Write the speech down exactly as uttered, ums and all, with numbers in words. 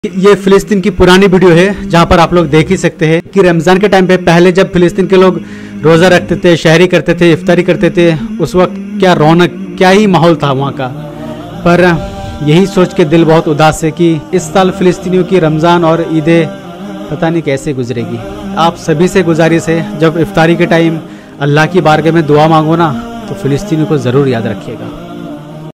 ये फिलिस्तीन की पुरानी वीडियो है जहां पर आप लोग देख ही सकते हैं कि रमज़ान के टाइम पे पहले जब फिलिस्तीन के लोग रोज़ा रखते थे, शहरी करते थे, इफ्तारी करते थे, उस वक्त क्या रौनक, क्या ही माहौल था वहाँ का। पर यही सोच के दिल बहुत उदास है कि इस साल फिलिस्तीनियों की रमज़ान और ईदें पता नहीं कैसे गुजरेगी। आप सभी से गुजारिश है, जब इफ्तारी के टाइम अल्लाह की बारगाह में दुआ मांगो ना, तो फिलिस्तीनियों को ज़रूर याद रखिएगा।